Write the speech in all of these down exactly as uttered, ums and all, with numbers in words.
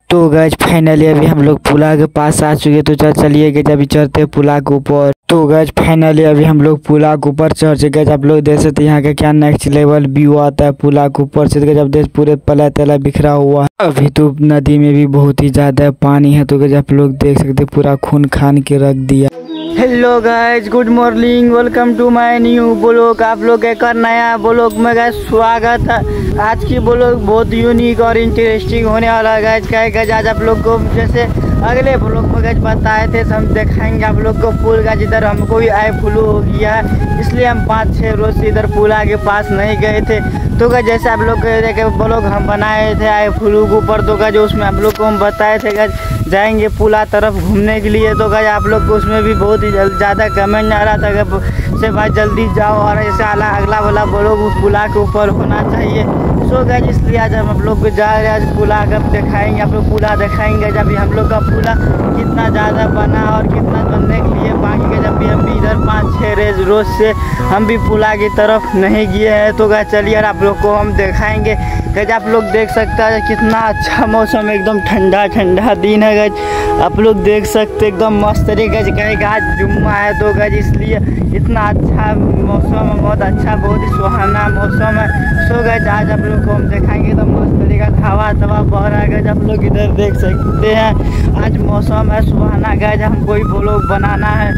तो guys finally अभी हम लोग पुला के पास आ चुके, तो चल चलिए गए अभी चढ़ते पुला के ऊपर। तो गाइज फाइनली अभी हम लोग पुला के ऊपर चढ़ चुके। आप लोग देख सकते यहाँ का क्या नेक्स्ट लेवल व्यू आता है पुला के ऊपर से। जब देख पूरे पला तला बिखरा हुआ है। अभी तो नदी में भी बहुत ही ज्यादा पानी है, तो आप लोग देख सकते पूरा खून खान के रख दिया। Hello guys, good morning, welcome to my new blog. आप लोग एक नया ब्लॉग में गाइज स्वागत है। आज की ब्लॉग बहुत यूनिक और इंटरेस्टिंग होने वाला है गाइज। क्या गाइज आज आप लोग को जैसे अगले ब्लॉग में गाइज बताए थे, हम दिखाएंगे आप लोग को पुल का, जिधर हमको भी आई फ्लू हो गया है, इसलिए हम पाँच छः रोज से इधर पुला के पास नहीं गए थे। तो गाइज जैसे आप लोग देखे ब्लॉग हम बनाए थे आई फ्लू के ऊपर, तो गाइज उसमें आप लोग को हम बताए थे गाइज जाएंगे पुला तरफ घूमने के लिए। तो गाइज आप लोग को उसमें भी बहुत ही ज़्यादा कमेंट आ रहा था कि से भाई जल्दी जाओ और ऐसे अला अगला वाला ब्लॉग उस पुला के ऊपर होना चाहिए। सो गाइज इसलिए आज हम आप लोग को जा रहे हैं, आज पुला का दिखाएंगे, आप लोग पुला दिखाएंगे जब हम लोग का पुला कितना ज़्यादा बना और कितना बनने के लिए बाकी का। जब भी हम भी इधर पाँच छः रेज रोज से हम भी पुला की तरफ नहीं गए हैं, तो गाइज चलिए आप लोग को हम दिखाएंगे। गाइज आप लोग देख सकते हैं कितना अच्छा मौसम, एकदम ठंडा ठंडा दिन है गाइज। आप लोग देख सकते एकदम मस्त तरीके से। कहीं आज जुम्मा है तो गाइज इसलिए इतना अच्छा मौसम है, बहुत अच्छा बहुत ही सुहाना मौसम है। सो गाइज आज आप लोग को हम दिखाएंगे तो मस्त तरीका हवा तवा बह रहा है गाइज। आप लोग इधर देख सकते हैं आज मौसम है सुहाना गाइज। हम कोई ब्लॉग बनाना है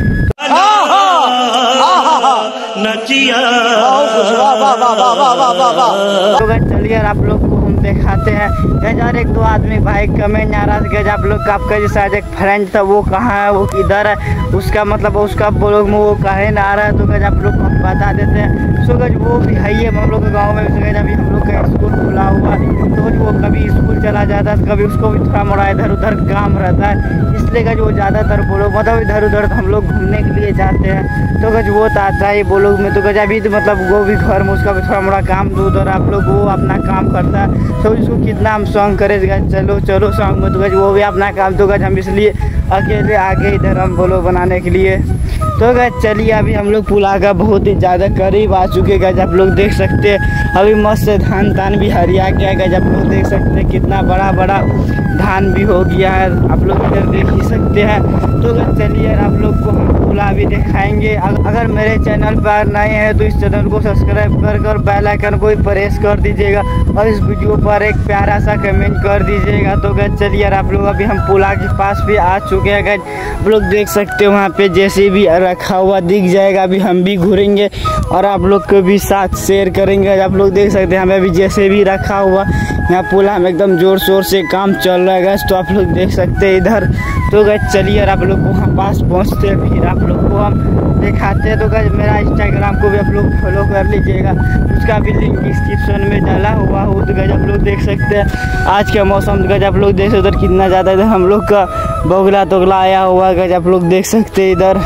तो गाइज चलिए आप लोग को हम दिखाते हैं गाइज। और एक दो आदमी भाई कमेंट आ रहा था गाइज आप लोग का, आपका जैसा आज एक फ्रेंड था वो कहाँ है, वो किधर है, उसका मतलब उसका ब्लॉग में वो कहे ना आ रहा है, तो गाइज आप लोग को हम बता देते हैं। सो गाइज वो भी है ही हम लोग के गाँव में गाइज। अभी हम लोग का स्कूल खुला हुआ है, तो वो कभी स्कूल चला जाता है, कभी उसको भी थोड़ा मोड़ा इधर उधर काम रहता है, इसलिए गाइज वो ज़्यादातर ब्लॉग मतलब इधर उधर हम लोग घूमने के लिए जाते हैं। तो गाइज वो तो आता है ब्लॉग में, तो गाइज अभी तो मतलब वो भी घर में उसका भी थोड़ा मोड़ा काम दो उधर आप लोग वो अपना काम करता है। तो इसको कितना हम सॉन्ग करें गाइज, चलो चलो सॉन्ग में, तो गाइज वो भी अपना काम, तो गाइज हम इसलिए अकेले आगे इधर हम ब्लॉग बनाने के लिए। तो गाइज चलिए अभी हम लोग पुला का बहुत ही ज़्यादा करीब आ चुके गाइज। आप लोग देख सकते हैं अभी मस्त धान तान भी हरिया गया गाइज। आप लोग देख सकते हैं कितना बड़ा बड़ा धान भी हो गया है, आप लोग इधर देख ही सकते हैं। तो गाइज चलिए आप लोग को हम पुला भी दिखाएंगे। अगर मेरे चैनल पर नए हैं तो इस चैनल को सब्सक्राइब कर कर बेल आइकन को प्रेस कर दीजिएगा और इस वीडियो पर एक प्यारा सा कमेंट कर दीजिएगा। तो गाइज चलिए आप लोग अभी हम पुला के पास भी आ चुके हैं गाइज। आप लोग देख सकते हैं वहाँ पे जैसे भी रखा हुआ दिख जाएगा, अभी हम भी घूरेंगे और आप लोग को भी साथ शेयर करेंगे। आप लोग देख सकते हैं हमें अभी जैसे भी रखा हुआ यहाँ पुला में एकदम जोर शोर से काम चल रहा है गाइज। तो आप लोग देख सकते हैं इधर। तो गाइज चलिए आप लोग को वहाँ पास पहुँचते हैं, फिर आप लोग को हम दिखाते हैं। तो गाइज मेरा इंस्टाग्राम को भी आप लोग फॉलो कर लीजिएगा, उसका भी लिंक डिस्क्रिप्शन में डाला हुआ हो। तो गाइज आप लोग देख सकते हैं आज का मौसम, गाइज आप लोग देख सकते उधर कितना ज़्यादा इधर हम लोग का बगुला तोगला आया हुआ गाइज। आप लोग देख सकते हैं इधर।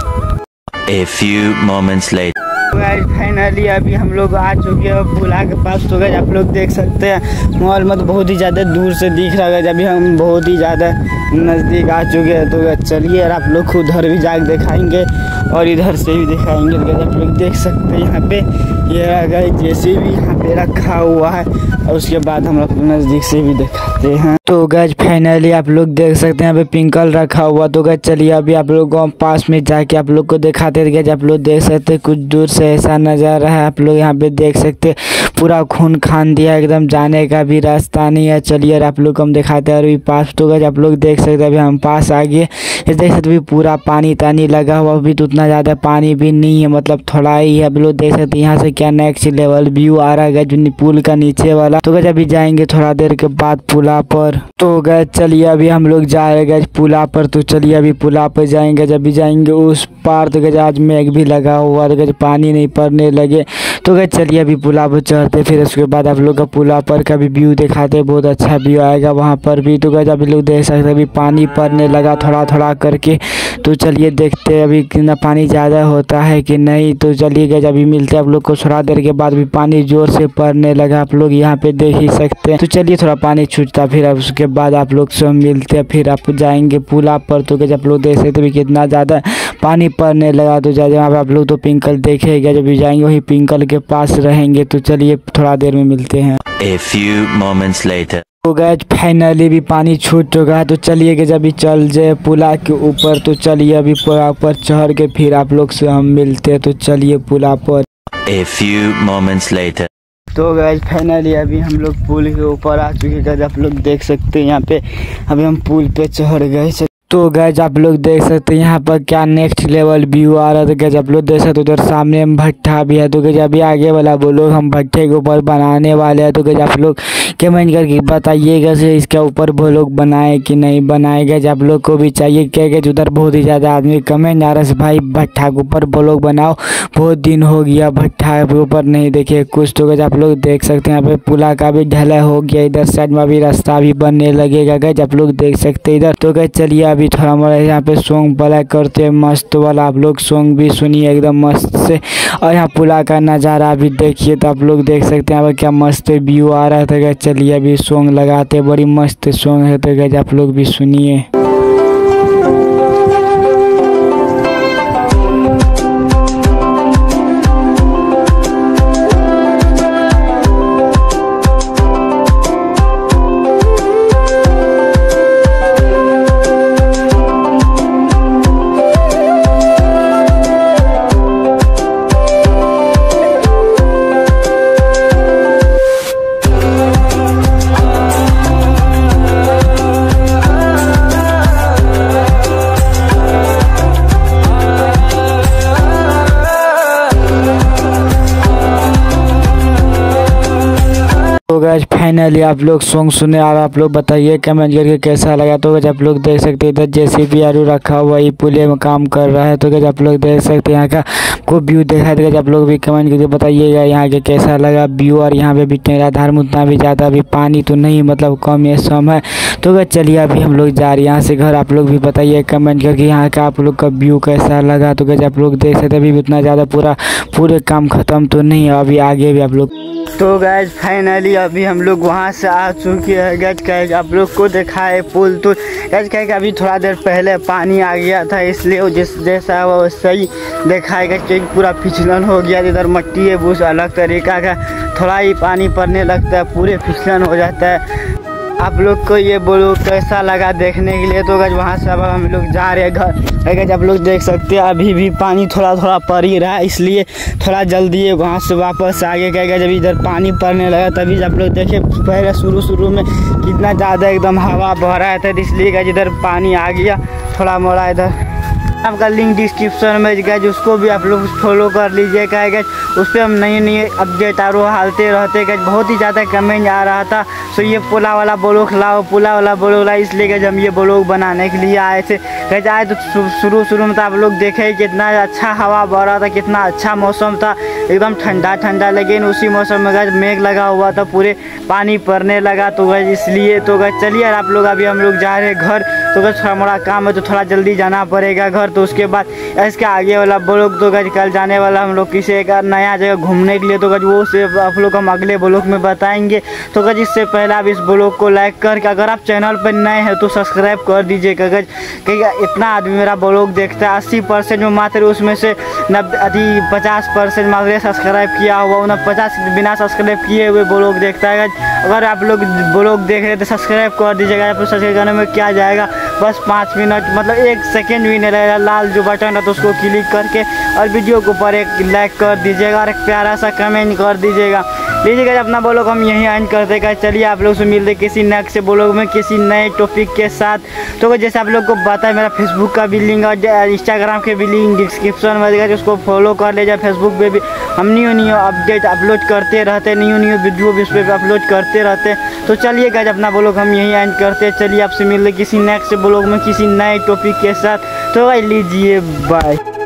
A few moments later. Guys finally अभी हम लोग आ चुके हैं पुला के पास। तो गाइज आप लोग देख सकते हैं मॉल में तो बहुत ही ज़्यादा दूर से दिख रहा है, अभी हम बहुत ही ज़्यादा नज़दीक आ चुके हैं। तो गाइज चलिए आप लोग को उधर भी जाके दिखाएंगे और इधर से भी दिखाएंगे। तो गाइज आप लोग देख सकते हैं यहाँ पे ये गाइज जैसे भी यहाँ पे रखा हुआ है, और उसके बाद हम लोग नज़दीक से भी दिखाते हैं। तो गाइज फाइनली आप लोग देख सकते हैं यहाँ पे पिंकल रखा हुआ। तो गाइज चलिए अभी आप लोग को पास में जाके आप लोग को दिखाते हैं। गाइज आप लोग देख सकते हैं कुछ दूर से ऐसा नज़ारा है, आप लोग यहाँ पे देख सकते हैं पूरा खून खान दिया, एकदम जाने का भी रास्ता नहीं है। चलिए आप लोग को हम दिखाते हैं अभी पास। तो गाइज आप लोग देख सकते हैं अभी हम पास आ गए, देख सकते हैं पूरा पानी तानी लगा हुआ, अभी तो उतना ज़्यादा पानी भी नहीं है, मतलब थोड़ा ही है। आप लोग देख सकते हैं यहाँ से क्या नेक्स्ट लेवल व्यू आ रहा है जो पुल का नीचे वाला। तो गाइज अभी जाएंगे थोड़ा देर के बाद पुला पर। तो गाइज चलिए अभी हम लोग जा रहे हैं पुला पर। तो चलिए अभी पुला पर जाएंगे, जब भी जाएंगे उस पार। तो गाइज आज मेघ भी लगा हुआ, तो गाइज पानी नहीं पड़ने लगे। तो गाइज चलिए अभी पुला पर चढ़ते, फिर उसके बाद आप लोग का पुला पर का भी व्यू दिखाते, बहुत अच्छा व्यू आएगा वहाँ पर भी। तो गाइज अभी लोग देख सकते हैं अभी पानी पड़ने लगा थोड़ा थोड़ा करके। तो चलिए देखते हैं अभी कितना पानी ज़्यादा होता है कि नहीं। तो चलिए गाइज अभी मिलते हैं आप लोग को थोड़ा देर के बाद। भी पानी जोर से पड़ने लगा, आप लोग यहाँ पे देख ही सकते हैं। तो चलिए थोड़ा पानी छूटता, फिर अब उसके बाद आप लोग से मिलते हैं, फिर आप जाएंगे पुला पर। तो गाइज आप लोग देख सकते हैं कितना ज़्यादा पानी पड़ने लगा। तो ज़्यादा वहाँ पर आप लोग तो पिंकल देखेगा, जब भी जाएंगे वही पिंकल के पास रहेंगे। तो चलिए थोड़ा देर में मिलते हैं। A few moments later. तो गैज फाइनली भी पानी छूट चुका है। तो चलिए गैज अभी चल जाए पुला के ऊपर। तो चलिए अभी पुला ऊपर चढ़ के फिर आप लोग से हम मिलते हैं। तो चलिए पुला पर। A few moments later. तो गाइस फाइनली अभी हम लोग पुल के ऊपर आ चुके हैं। आप लोग देख सकते हैं यहाँ पे अभी हम पुल पे चढ़ गए। तो गैज आप लोग देख सकते हैं यहाँ पर क्या नेक्स्ट लेवल व्यू आ रहा है। तो गैज आप लोग देख सकते हो उधर सामने में भट्ठा भी है। तो गैज अभी आगे वाला बोलो हम भट्ठे के ऊपर बनाने वाले हैं। तो गैज आप लोग कमेंट करके बताइएगा से इसके ऊपर वो लोग बनाए कि नहीं बनाए। गैज आप लोग को भी चाहिए क्या। गैज उधर बहुत ही ज़्यादा आदमी कमेंट आ रहा है भाई भट्ठा के ऊपर वो लोग बनाओ, बहुत दिन हो गया भट्ठा के ऊपर नहीं देखे कुछ। तो गैज आप लोग देख सकते हैं यहाँ पे पुला का भी ढलाई हो गया। इधर साइड में भी रास्ता भी बनने लगेगा। गैज आप लोग देख सकते हैं इधर। तो गैज चलिए अभी थोड़ा मोड़ा यहाँ पे सॉन्ग प्ले करते हैं मस्त वाला। आप लोग सॉन्ग भी सुनिए एकदम मस्त से। और यहाँ पुला का नज़ारा भी देखिए। तो आप लोग देख सकते हैं यहाँ पर क्या मस्त व्यू आ रहा है। तो गैज चलिए अभी सॉन्ग लगाते, बड़ी मस्त सॉन्ग है। तो गैज आप लोग भी सुनिए। तो गैज फाइनली आप लोग सॉन्ग सुने और आप लोग बताइए कमेंट करके कैसा लगा। तो गैज आप लोग देख सकते हैं इधर जैसे भी आरू रखा हुआ ही पुलिया में काम कर रहा है। तो गैज आप लोग देख सकते हैं यहाँ का को व्यू देखा है। तो गैज आप लोग भी कमेंट करके बताइएगा यहाँ के कैसा लगा व्यू। और यहाँ पे भी टेरा धार उतना भी ज़्यादा अभी पानी तो नहीं मतलब कम है सम है। तो गैज चलिए अभी हम लोग जा रहे हैं यहाँ से घर। आप लोग भी बताइए कमेंट करके यहाँ का आप लोग का व्यू कैसा लगा। तो गैज आप लोग देख सकते हैं अभी उतना ज़्यादा पूरा पूरे काम ख़त्म तो नहीं है, अभी आगे भी आप लोग। तो गैज फाइनली अभी हम लोग वहाँ से आ चुके हैं। गैज कह आप लोग को दिखाए पुल। तो गैज कह अभी थोड़ा देर पहले पानी आ गया था इसलिए जिस जैसा वो सही दिखाएगा कि पूरा फिसलन हो गया। इधर मट्टी है वो अलग तरीका का, थोड़ा ही पानी पड़ने लगता है पूरे फिसलन हो जाता है। आप लोग को ये बोलो कैसा लगा देखने के लिए। तो गैज वहाँ से अब हम लोग जा रहे हैं घर। गैज आप लोग देख सकते हैं अभी भी पानी थोड़ा थोड़ा पड़ ही रहा है इसलिए थोड़ा जल्दी है वहाँ से वापस आगे गए। जब इधर पानी पड़ने लगा तभी आप लोग देखे पहले शुरू शुरू में कितना ज़्यादा एकदम हवा बह रहा था, इसलिए गैज इधर पानी आ गया थोड़ा मोड़ा। इधर आपका लिंक डिस्क्रिप्शन में गैज उसको भी आप लोग फॉलो कर लीजिए। क्या गैज उस पर हम नए नए अपडेट और हालते रहते। गैज बहुत ही ज़्यादा कमेंट आ रहा था सो ये पुला वाला ब्लॉग लाओ पुला वाला ब्लॉग लाओ, इसलिए गैज हम ये ब्लॉग बनाने के लिए आए थे। गैज आए तो शुरू शुरू में तो आप लोग देखे कितना अच्छा हवा बह रहा था, कितना अच्छा मौसम था एकदम ठंडा ठंडा। लेकिन उसी मौसम में गैज मेघ लगा हुआ था, पूरे पानी पड़ने लगा। तो गैज इसलिए तो गैज चलिए आप लोग अभी हम लोग जा रहे हैं घर। तो गैज थोड़ा मोड़ा काम है तो थोड़ा जल्दी जाना पड़ेगा घर। तो उसके बाद इसके आगे वाला ब्लॉग तो गैज कल जाने वाला हम लोग किसी एक नया जगह घूमने के लिए। तो गैज वो से आप लोग हम अगले ब्लॉग में बताएंगे। तो गैज इससे पहले आप इस ब्लॉग को लाइक करके अगर आप चैनल पर नए हैं तो सब्सक्राइब कर दीजिएगा। गैज क्योंकि इतना आदमी मेरा ब्लॉग देखता है, अस्सी परसेंट में मात्र उसमें से नब्बे अभी पचास परसेंट मात्र सब्सक्राइब किया हुआ, उन्हें पचास बिना सब्सक्राइब किए हुए ब्लॉग देखता है। अगर आप लोग ब्लॉग देख रहे हैं तो सब्सक्राइब कर दीजिएगा। आप सब्सक्राइब करने में क्या जाएगा, बस पाँच मिनट मतलब एक सेकेंड भी नहीं रहेगा। लाल जो बटन है तो उसको क्लिक करके और वीडियो के ऊपर एक लाइक कर दीजिएगा और एक प्यारा सा कमेंट कर दीजिएगा। लीजिएगा अपना ब्लॉग हम यहीं एंड कर देगा। चलिए आप लोग से मिलते किसी नेक्स्ट ब्लॉग में किसी नए टॉपिक के साथ। तो जैसे आप लोग को पता है मेरा फेसबुक का भी लिंक और इंस्टाग्राम के भी लिंक डिस्क्रिप्शन में देगा, उसको फॉलो कर लीजिए। फेसबुक पे भी हम न्यू न्यू अपडेट अपलोड करते रहते, न्यू न्यू वीडियो भी उस पर अपलोड करते रहते। तो चलिए गाइस अपना ब्लॉग हम यहीं एंड करते हैं। चलिए आपसे मिलते किसी नेक्स्ट ब्लॉग में किसी नए टॉपिक के साथ। तो लीजिए बाय।